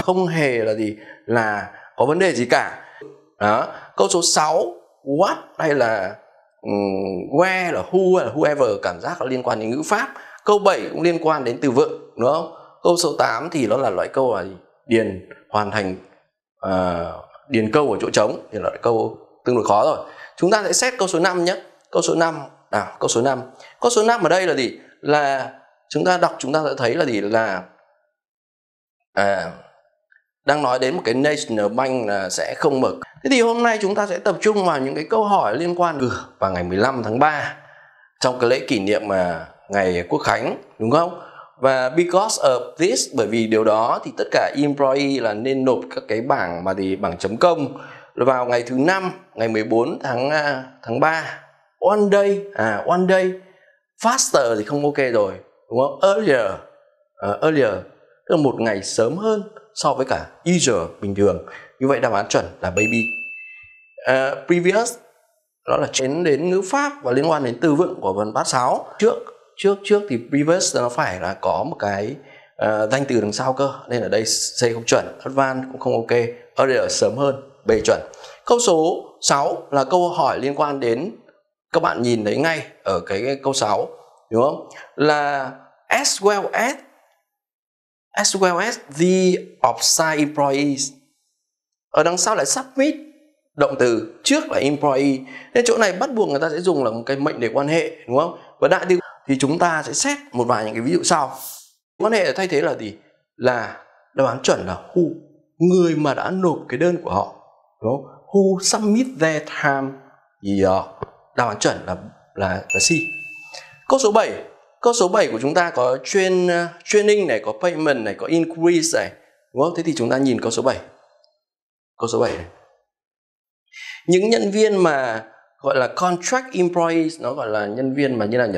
không hề là gì là có vấn đề gì cả. Đó. Câu số 6 what hay là where là who hay là whoever cảm giác là liên quan đến ngữ pháp. Câu 7 cũng liên quan đến từ vựng, đúng không? Câu số 8 thì nó là loại câu là điền hoàn thành điền câu ở chỗ trống, thì là loại câu tương đối khó rồi. Chúng ta sẽ xét câu số 5 nhé. Câu số 5 nào, câu số 5. Câu số 5 ở đây là gì? Là chúng ta đọc chúng ta sẽ thấy là gì là đang nói đến một cái National Bank là sẽ không mở. Thế thì hôm nay chúng ta sẽ tập trung vào những cái câu hỏi liên quan vào ngày 15 tháng 3 trong cái lễ kỷ niệm ngày Quốc khánh, đúng không? Và because of this, bởi vì điều đó thì tất cả employee là nên nộp các cái bảng bảng chấm công vào ngày thứ 5, ngày 14 tháng 3. One day faster thì không ok rồi, đúng không? Earlier tức là một ngày sớm hơn so với cả usual bình thường. Như vậy đáp án chuẩn là baby. Previous đó là đến ngữ pháp và liên quan đến từ vựng của phần part 6. Trước thì previous nó phải là có một cái danh từ đằng sau cơ, nên ở đây C không chuẩn, advanced cũng không ok, earlier sớm hơn, B chuẩn. Câu số 6 là câu hỏi liên quan đến, các bạn nhìn thấy ngay ở cái câu 6, đúng không? Là as well as the offsite employees. Ở đằng sau lại submit, động từ, trước là employee. Nên chỗ này bắt buộc người ta sẽ dùng là một cái mệnh đề quan hệ, đúng không? Và đại từ thì chúng ta sẽ xét một vài những cái ví dụ sau. Quan hệ thay thế là gì? Là đáp án chuẩn là who, người mà đã nộp cái đơn của họ, đúng không? Who submit their time. Đáp án chuẩn là C. Câu số 7. Câu số 7 của chúng ta có training này, có payment này, có increase này, đúng không? Thế thì chúng ta nhìn câu số 7. Câu số 7 này. Những nhân viên mà gọi là contract employees, nó gọi là nhân viên mà như nào nhỉ?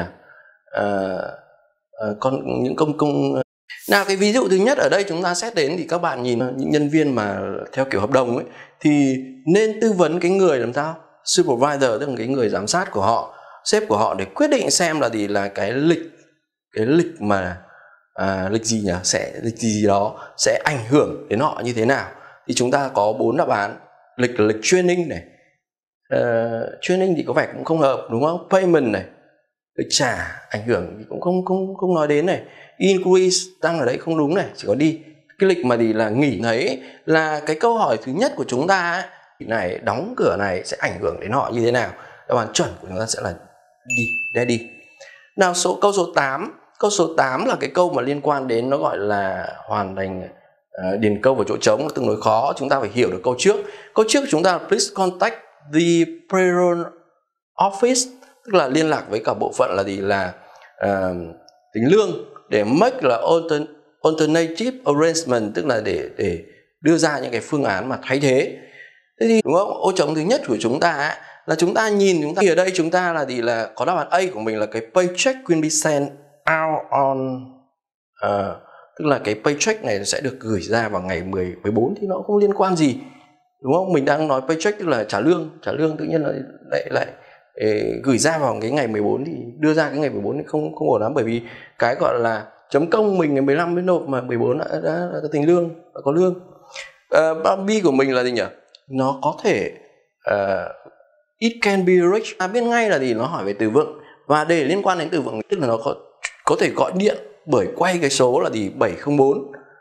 Những công nào, cái ví dụ thứ nhất ở đây chúng ta xét đến thì các bạn nhìn những nhân viên mà theo kiểu hợp đồng ấy thì nên tư vấn cái người làm sao? Supervisor, tức là cái người giám sát của họ, sếp của họ, để quyết định xem là gì là cái lịch mà lịch gì nhỉ? Lịch gì đó sẽ ảnh hưởng đến họ như thế nào. Thì chúng ta có 4 đáp án. Lịch là lịch training này. Training thì có vẻ cũng không hợp, đúng không? Payment này, lịch trả ảnh hưởng thì cũng không nói đến này. Increase tăng ở đây không đúng này, chỉ có đi. Cái lịch mà thì là nghỉ thấy là cái câu hỏi thứ nhất của chúng ta ấy, này đóng cửa này sẽ ảnh hưởng đến họ như thế nào. Đáp án chuẩn của chúng ta sẽ là đi. Nào, câu số 8. Câu số 8 là cái câu mà liên quan đến, nó gọi là hoàn thành điền câu vào chỗ trống, tương đối khó. Chúng ta phải hiểu được câu trước. Câu trước chúng ta là please contact the payroll office, tức là liên lạc với cả bộ phận là gì là tính lương để make là alternative arrangement, tức là để đưa ra những cái phương án mà thay thế. Thế thì đúng không? Ô trống thứ nhất của chúng ta ấy, là chúng ta nhìn ở đây chúng ta là gì là có đáp án A của mình là cái paycheck will be sent out on tức là cái paycheck này sẽ được gửi ra vào ngày 14 thì nó không liên quan gì, đúng không? Mình đang nói paycheck tức là trả lương tự nhiên là lại gửi ra vào cái ngày 14 thì đưa ra cái ngày 14 thì không ổn lắm, bởi vì cái gọi là chấm công mình ngày 15 mới nộp mà 14 đã có tính lương, đã có lương. B của mình là gì nhỉ? Nó có thể it can be reached, biết ngay là gì, nó hỏi về từ vựng, và để liên quan đến từ vựng tức là nó có thể gọi điện bởi quay cái số là gì 704.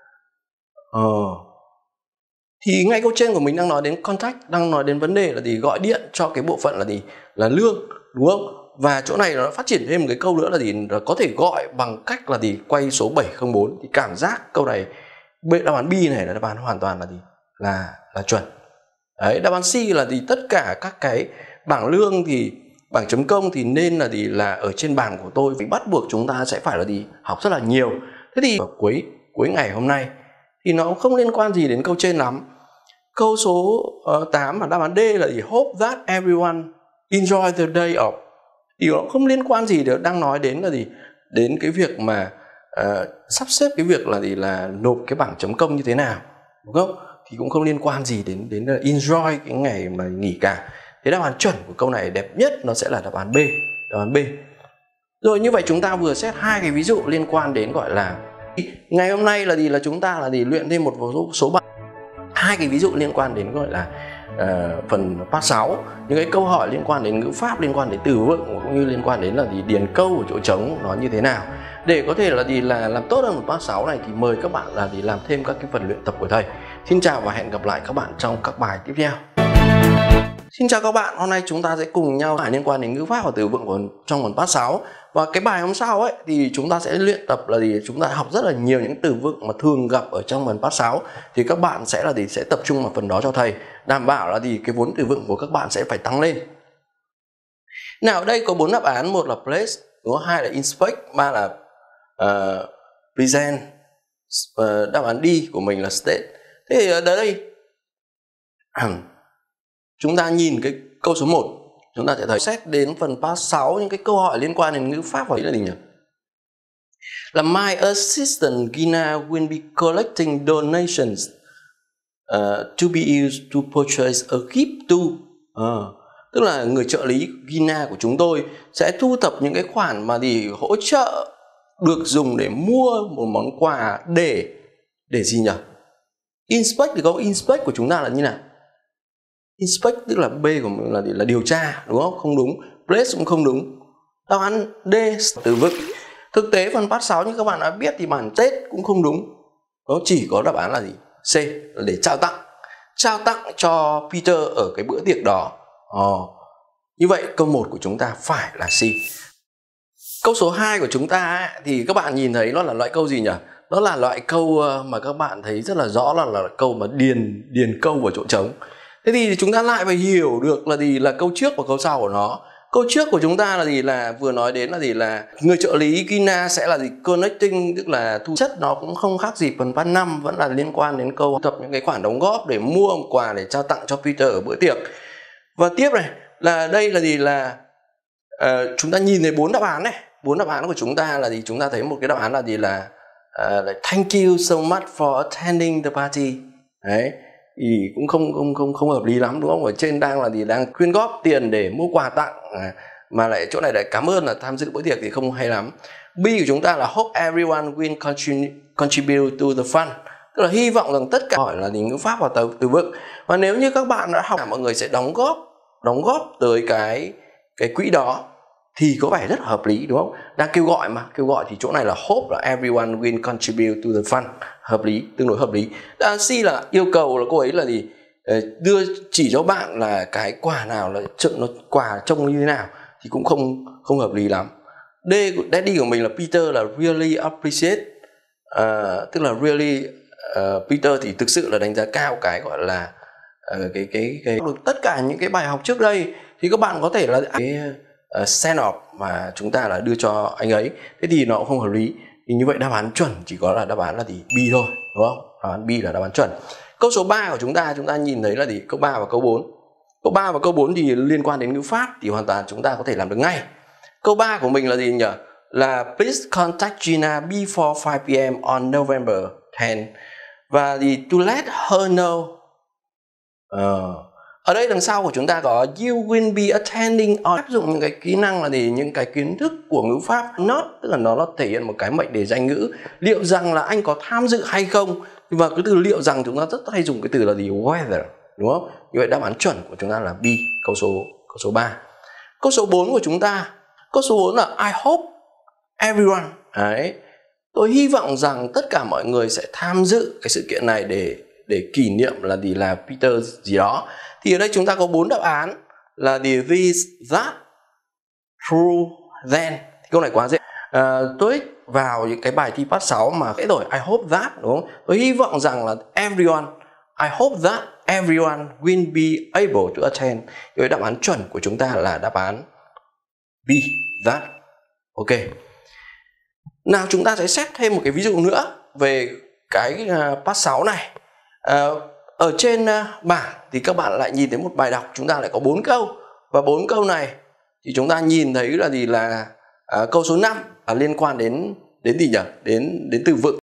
Thì ngay câu trên của mình đang nói đến contact, đang nói đến vấn đề là gì gọi điện cho cái bộ phận là gì là lương, đúng không? Và chỗ này nó phát triển thêm một cái câu nữa là gì là có thể gọi bằng cách là gì quay số 704. Thì cảm giác câu này đáp án B này là đáp án hoàn toàn là gì là chuẩn. Đấy, đáp án C là gì tất cả các cái bảng lương thì bảng chấm công thì nên là gì là ở trên bảng của tôi, vì bắt buộc chúng ta sẽ phải là gì học rất là nhiều. Thế thì ở cuối ngày hôm nay thì nó không liên quan gì đến câu trên lắm. Câu số 8 và đáp án D là gì hope that everyone enjoy the day off, thì nó không liên quan gì được, đang nói đến là gì đến cái việc mà sắp xếp cái việc là gì là nộp cái bảng chấm công như thế nào, đúng không? Thì cũng không liên quan gì đến là enjoy cái ngày mà nghỉ cả. Thế đáp án chuẩn của câu này đẹp nhất nó sẽ là đáp án B. Đáp án B. Rồi, như vậy chúng ta vừa xét hai cái ví dụ liên quan đến gọi là Ngày hôm nay là chúng ta luyện thêm một số bài, hai cái ví dụ liên quan đến gọi là phần part 6, những cái câu hỏi liên quan đến ngữ pháp, liên quan đến từ vựng, cũng như liên quan đến điền câu ở chỗ trống nó như thế nào. Để có thể là làm tốt hơn một part 6 này thì mời các bạn làm thêm các cái phần luyện tập của thầy. Xin chào và hẹn gặp lại các bạn trong các bài tiếp theo. Xin chào các bạn, hôm nay chúng ta sẽ cùng nhau liên quan đến ngữ pháp và từ vựng trong phần part 6. Và cái bài hôm sau ấy thì chúng ta sẽ luyện tập chúng ta học rất là nhiều những từ vựng mà thường gặp ở trong phần part 6. Thì các bạn sẽ tập trung vào phần đó cho thầy, đảm bảo cái vốn từ vựng của các bạn sẽ phải tăng lên. Nào, ở đây có 4 đáp án, một là place, đúng không? 2 là inspect, 3 là present, đáp án D của mình là state. Thế thì ở đây chúng ta nhìn cái câu số 1, chúng ta sẽ thấy xét đến phần part 6 những cái câu hỏi liên quan đến ngữ pháp và là gì nhỉ? Là my assistant Gina will be collecting donations to be used to purchase a gift to. Tức là người trợ lý Gina của chúng tôi sẽ thu thập những cái khoản mà hỗ trợ được dùng để mua một món quà để gì nhỉ? Inspect thì có inspect của chúng ta là như nào? Inspect tức là B của mình là điều tra, đúng không? Không đúng. Place cũng không đúng. Đáp án D, từ vựng. Thực tế phần part 6 như các bạn đã biết thì bản Tết cũng không đúng. Nó chỉ có đáp án là gì? C, là để trao tặng. Trao tặng cho Peter ở cái bữa tiệc đó. Như vậy câu 1 của chúng ta phải là C. Câu số 2 của chúng ta ấy, thì các bạn nhìn thấy nó là loại câu gì nhỉ? Đó là loại câu mà các bạn thấy rất là rõ là câu mà điền câu vào chỗ trống. Thế thì chúng ta lại phải hiểu được là câu trước và câu sau của nó. Câu trước của chúng ta là vừa nói đến là người trợ lý Gina sẽ là connecting, tức là thu chất, nó cũng không khác gì phần part 5, vẫn là liên quan đến câu tập những cái khoản đóng góp để mua một quà để trao tặng cho Peter ở bữa tiệc. Và tiếp này là đây là chúng ta nhìn thấy 4 đáp án này. 4 đáp án của chúng ta là chúng ta thấy một cái đáp án là thank you so much for attending the party. Đấy, thì cũng không hợp lý lắm, đúng không? Ở trên đang quyên góp tiền để mua quà tặng, mà lại chỗ này lại cảm ơn là tham dự bữa tiệc thì không hay lắm. B của chúng ta là hope everyone will contribute to the fund, tức là hy vọng rằng tất cả hỏi là ngữ pháp và từ vựng. Và nếu như các bạn đã học, mọi người sẽ đóng góp tới cái quỹ đó thì có vẻ rất là hợp lý, đúng không? Đang kêu gọi mà, kêu gọi thì chỗ này là hope là everyone will contribute to the fund, hợp lý, tương đối hợp lý. Đáp C là yêu cầu là cô ấy là đưa chỉ cho bạn là cái quà nào là nó quà trông như thế nào thì cũng không hợp lý lắm. Daddy của mình là Peter là really appreciate, tức là really Peter thì thực sự là đánh giá cao cái gọi là tất cả những cái bài học trước đây thì các bạn có thể là send off mà chúng ta là đưa cho anh ấy, thế thì nó cũng không hợp lý. Thì như vậy đáp án chuẩn chỉ có là đáp án là B thôi, đúng không? Đáp án B là đáp án chuẩn. Câu số 3 của chúng ta nhìn thấy là câu 3 và câu 4. Câu 3 và câu 4 thì liên quan đến ngữ pháp thì hoàn toàn chúng ta có thể làm được ngay. Câu 3 của mình là gì nhỉ? Là please contact Gina before 5 p.m. on November 10. Và to let her know. Ở đây đằng sau của chúng ta có you will be attending, áp dụng những cái kỹ năng là những cái kiến thức của ngữ pháp not, tức là nó thể hiện một cái mệnh đề danh ngữ, liệu rằng là anh có tham dự hay không. Và cái từ liệu rằng chúng ta rất hay dùng cái từ là whether, đúng không? Như vậy đáp án chuẩn của chúng ta là B, câu số 3. Câu số 4 của chúng ta, câu số 4 là I hope everyone. Đấy, tôi hy vọng rằng tất cả mọi người sẽ tham dự cái sự kiện này để kỷ niệm là Peter gì đó. Thì ở đây chúng ta có 4 đáp án là this, that, true, then. Thì câu này quá dễ. Tôi vào những cái bài thi part 6 mà cái đổi I hope that, đúng không? Tôi hy vọng rằng là everyone, I hope that everyone will be able to attend. Vậy đáp án chuẩn của chúng ta là đáp án B, that. Ok. Nào, chúng ta sẽ xét thêm một cái ví dụ nữa về cái part 6 này. Ở trên bảng thì các bạn lại nhìn thấy một bài đọc, chúng ta lại có 4 câu. Và 4 câu này thì chúng ta nhìn thấy là câu số 5 liên quan đến gì nhỉ? Đến từ vựng.